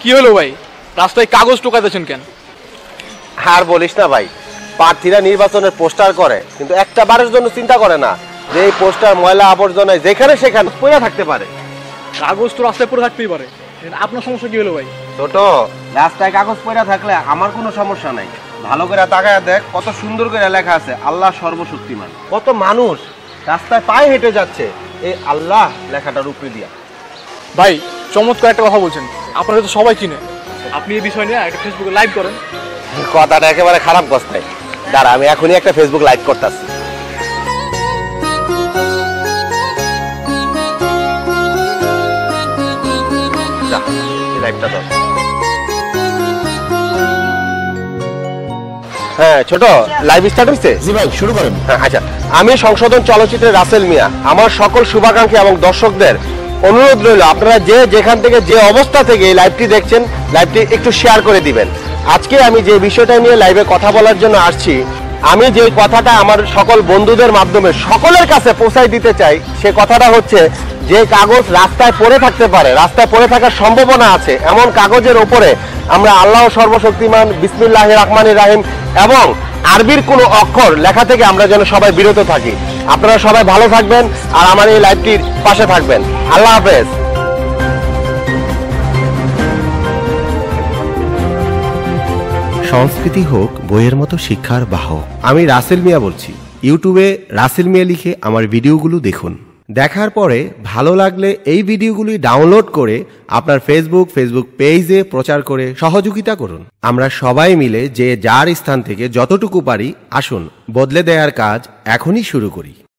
কি হলো ভাই, রাস্তায় কাগজ টোকাতেছেন কেন? আর বলিস না ভাই, প্রার্থীরা নির্বাচনের পোস্টার করে কিন্তু একটা বারের জন্য চিন্তা করে না যে এই পোস্টার ময়লা আবর্জনায় যেখানে সেখানে পড়ে থাকতে পারে। কাগজ তো রাস্তায় পড়ে থাকতেই পারে, আপনার সমস্যা কি হলো ভাই? ছোট, রাস্তায় কাগজ পড়ে থাকলে আমার কোনো সমস্যা নাই। ভালো করে তাকায় দেখ, কত সুন্দর করে লেখা আছে আল্লাহ সর্বশক্তিমান। কত মানুষ রাস্তায় পায়ে হেঁটে যাচ্ছে এই আল্লাহ লেখাটার উপরে দিয়া। ভাই চমৎকার একটা কথা বলছেন, আপনারা তো সবাই চিনে। আপনি এই বিষয় নিয়ে একটা ফেসবুকে লাইভ করেন। কথাটা একেবারে খারাপ কথা নাই। দাঁড়া, আমি এখনই একটা ফেসবুক লাইভ করতেছি। হ্যাঁ ছোট, লাইভ স্টার্ট হইছে? জি ভাই, শুরু করেন। আচ্ছা, আমি সংশোধন চলচ্চিত্রের রাসেল মিয়া আমার সকল শুভাকাঙ্ক্ষী এবং দর্শকদের অনুরোধ রইল, আপনারা যে যেখান থেকে যে অবস্থা থেকে এই লাইভটি দেখছেন, লাইভটি একটু শেয়ার করে দিবেন। আজকে আমি যে বিষয়টা নিয়ে লাইভে কথা বলার জন্য আসছি, আমি যে কথাটা আমার সকল বন্ধুদের মাধ্যমে সকলের কাছে পৌঁছাই দিতে চাই, সে কথাটা হচ্ছে যে কাগজ রাস্তায় পড়ে থাকতে পারে, রাস্তায় পড়ে থাকার সম্ভাবনা আছে, এমন কাগজের ওপরে আমরা আল্লাহ সর্বশক্তিমান, বিসমিল্লাহির রহমানির রহিম এবং আরবির কোনো অক্ষর লেখা থেকে আমরা যেন সবাই বিরত থাকি। আপনারা সবাই ভালো থাকবেন আর আমার এই লাইভটির পাশে থাকবেন। আল্লাহ হাফেজ। সংস্কৃতি হোক বইয়ের মতো শিক্ষার বাহক। আমি রাসেল মিয়া বলছি। ইউটিউবে রাসেল মিয়া লিখে আমার ভিডিওগুলো দেখুন। দেখার পরে ভালো লাগলে এই ভিডিওগুলি ডাউনলোড করে আপনার ফেসবুক পেজে প্রচার করে সহযোগিতা করুন। আমরা সবাই মিলে যে যার স্থান থেকে যতটুকু পারি আসুন বদলে দেওয়ার কাজ এখনই শুরু করি।